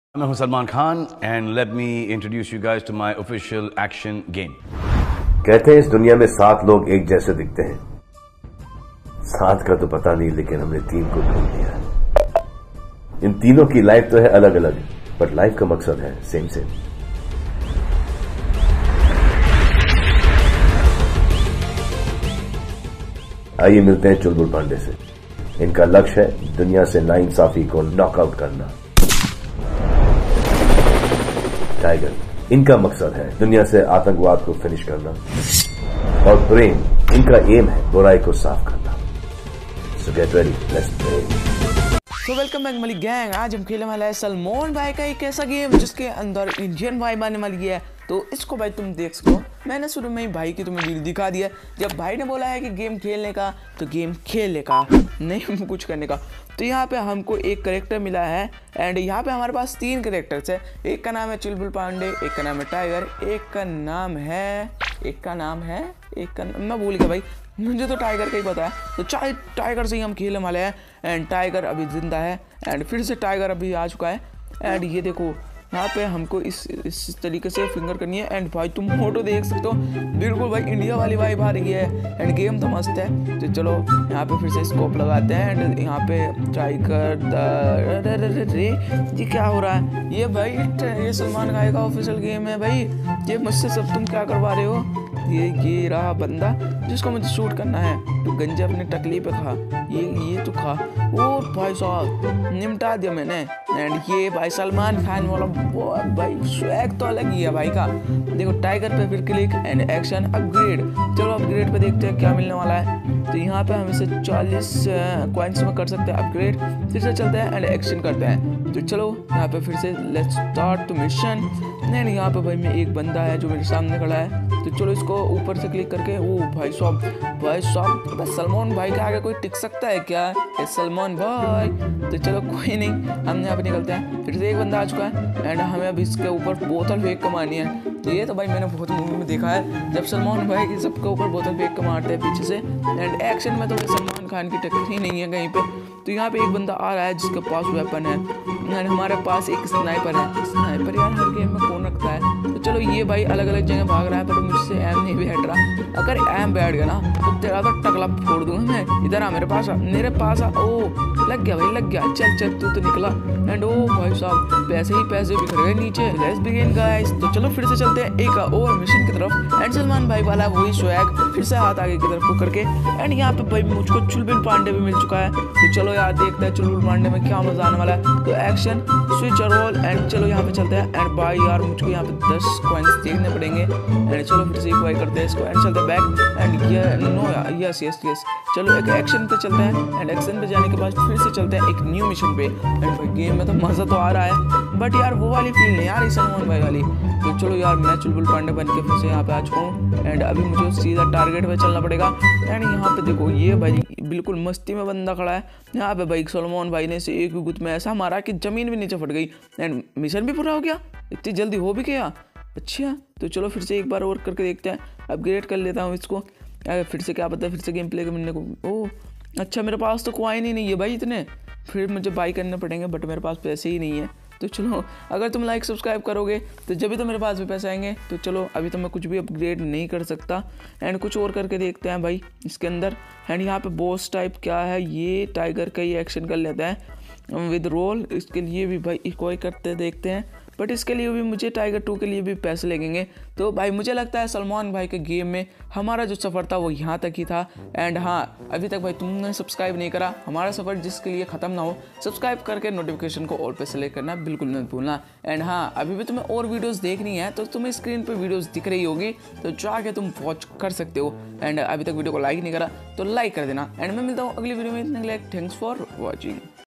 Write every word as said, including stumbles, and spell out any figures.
मैं हूं Salman Khan and let me introduce you guys to my official action game. कहते हैं इस दुनिया में सात लोग एक जैसे दिखते हैं। सात का तो पता नहीं, लेकिन हमने तीन को ढूंढ लिया। इन तीनों की लाइफ तो है अलग अलग, बट लाइफ का मकसद है सेम सेम। आइए मिलते हैं चुलबुल पांडे से। इनका लक्ष्य है दुनिया से नाइंसाफी को नॉकआउट करना। टाइगर, इनका मकसद है दुनिया से आतंकवाद को फिनिश करना। और प्रेम, इनका एम है बुराई को साफ करना। So get ready, let's play. So welcome back Malik gang. आज हम खेलने वाला है सलमान भाई का एक ऐसा गेम जिसके अंदर इंडियन वाइब आने वाली है। तो इसको भाई तुम देख सको, मैंने शुरू में ही भाई की तुम्हें वीडियो दिखा दिया। जब भाई ने बोला है कि गेम खेलने का, तो गेम खेलने का, नहीं कुछ करने का। तो यहाँ पे हमको एक करेक्टर मिला है एंड यहाँ पे हमारे पास तीन करेक्टर्स है। एक का नाम है चुलबुल पांडे, एक का नाम है टाइगर, एक का नाम है एक का नाम है एक का मैं भूल गया भाई, मुझे तो टाइगर का ही पता है। तो चाहे टाइगर से ही हम खेलने वाले हैं एंड टाइगर अभी जिंदा है एंड फिर से टाइगर अभी आ चुका है। एंड ये देखो यहाँ पे हमको इस इस तरीके से फिंगर करनी है एंड भाई तुम फोटो देख सकते हो, बिल्कुल भाई इंडिया वाली वाइब आ रही है एंड गेम तो मस्त है। तो चलो यहाँ पे फिर से स्कोप लगाते हैं एंड यहाँ पे ट्राई कर। रे ये क्या हो रहा है? ये भाई ये सलमान खान का ऑफिशियल गेम है भाई। ये मुझसे सब तुम क्या करवा रहे हो? ये ये रहा बंदा जिसको मुझे शूट करना है। तो गंजा अपने टकली पे खा, ये ये तो खा। ओ भाई साहब निपटा दिया मैंने। एंड ये भाई सलमान खान वाला भाई स्वैग तो अलग ही है भाई का। देखो टाइगर पे फिर क्लिक एंड एक्शन अपग्रेड। चलो अपग्रेड पे देखते हैं क्या मिलने वाला है। तो यहाँ पे हम इसे चालीस कॉइन्स में कर सकते हैं अपग्रेड। फिर से चलते हैं एंड एक्शन करते हैं। तो चलो यहाँ पे फिर से लेट्स स्टार्ट टू मिशन। नहीं यहाँ पे भाई में एक बंदा है जो मेरे सामने खड़ा है। तो चलो इसको ऊपर से क्लिक करके, ओ भाई साहब भाई साहब सलमान भाई के आगे कोई टिक सकता है क्या? ए सलमान भाई। तो चलो कोई नहीं, हम यहाँ पे निकलते हैं। फिर से एक बंदा आ चुका है एंड हमें अब इसके ऊपर बोतल फेंक के मारनी है। तो ये तो भाई मैंने बहुत मूवी में देखा है, जब सलमान भाई सबके ऊपर बोतल फेंक के मारते हैं पीछे से। एंड एक्शन में तो सलमान खान की टक्कर ही नहीं है कहीं पे। तो यहाँ पे एक बंदा आ रहा है जिसके पास वेपन है एंड हमारे पास एक स्नाइपर है। स्नाइपर यार हर गेम में कौन रखता है? तो चलो ये भाई अलग अलग जगह भाग रहा है, पर मुझसे एम नहीं बैठ रहा। अगर एम बैठ गया ना तो तेरा तो टकला फोड़ दूंगा मैं। इधर आ मेरे पास आ, मेरे पास आ। ओ लग गया भाई लग गया। चल चल तू तो निकला। एंड ओ भाई साहब पैसे ही पैसे बिखर गए नीचे। Let's begin guys. तो चलो फिर से चलते हैं एक और मिशन की तरफ। एंड सलमान भाई वाला वही स्वैग, फिर से हाथ आगे की तरफ को करके। एंड यहाँ पे भाई मुझको चुलबुल पांडे भी मिल चुका है। तो चलो यार देखते हैं चुलबुल पांडे में क्या मजा आने वाला है। तो एक्शन स्विच रोल एंड चलो यहाँ पे चलते हैं। एंड भाई यार मुझको यहाँ पे दस कॉइन्स देखने पड़ेंगे। एंड चलो फिर से एक बार करते हैं इसको एंड चलते हैं बैक। एंड ये नो यस यस यस चलो एक एक्शन पे चलते हैं। एंड एक्शन पे जाने के बाद फिर से चलते हैं एक न्यू मिशन पे। एंड भाई गेम में तो मज़ा तो आ रहा है, बट यार वो वाली फील नहीं यार सलमान भाई वाली। तो चलो यार मैं चुलबुल पांडे बन के फिर से यहाँ पे आ चुका हूँ एंड अभी मुझे सीधा टारगेट पे चलना पड़ेगा। एंड यहाँ पे देखो ये भाई बिल्कुल मस्ती में बंदा खड़ा है। यहाँ पे भाई सलमान भाई ने से एक गुत में ऐसा मारा कि जमीन भी नीचे फट गई एंड मिशन भी पूरा हो गया। इतनी जल्दी हो भी गया, अच्छा। तो चलो फिर से एक बार और करके देखते हैं, अपग्रेड कर लेता हूँ इसको। फिर से क्या पता फिर से गेम प्ले के मिलने को। ओह अच्छा मेरे पास तो कॉइन ही नहीं है भाई इतने, फिर मुझे बाई करने पड़ेंगे, बट मेरे पास पैसे ही नहीं है। तो चलो अगर तुम लाइक सब्सक्राइब करोगे तो जब भी तो मेरे पास भी पैसे आएंगे। तो चलो अभी तो मैं कुछ भी अपग्रेड नहीं कर सकता एंड कुछ और करके देखते हैं भाई इसके अंदर। एंड यहाँ पे बॉस टाइप क्या है, ये टाइगर का ही एक्शन कर लेते हैं विद रोल। इसके लिए भी भाई इक्वाई करते देखते हैं, बट इसके लिए भी मुझे टाइगर टू के लिए भी पैसे लगेंगे। तो भाई मुझे लगता है सलमान भाई के गेम में हमारा जो सफ़र था वो यहाँ तक ही था। एंड हाँ अभी तक भाई तुमने सब्सक्राइब नहीं करा, हमारा सफ़र जिसके लिए ख़त्म ना हो, सब्सक्राइब करके नोटिफिकेशन को ऑल पे सेलेक्ट करना बिल्कुल मत भूलना। एंड हाँ अभी भी तुम्हें और वीडियोज़ देखनी है तो तुम्हें स्क्रीन पर वीडियोज़ दिख रही होगी, तो जाके तुम वॉच कर सकते हो। एंड अभी तक वीडियो को लाइक नहीं करा तो लाइक कर देना। एंड मैं मिलता हूँ अगली वीडियो में, इतने के लिए थैंक्स फॉर वॉचिंग।